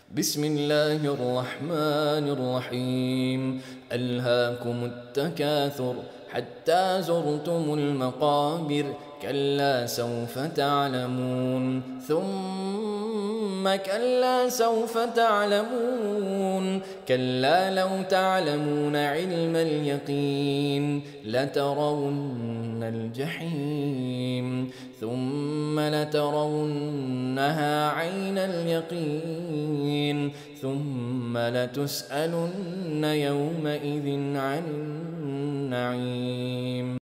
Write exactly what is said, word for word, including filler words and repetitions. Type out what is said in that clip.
بسم الله الرحمن الرحيم ألهاكم التكاثر حتى زرتم المقابر كلا سوف تعلمون ثم كلا سوف تعلمون كلا لو تعلمون علم اليقين لترون الجحيم ثم لترونها عين اليقين ثم لتسألن يومئذ عن النعيم.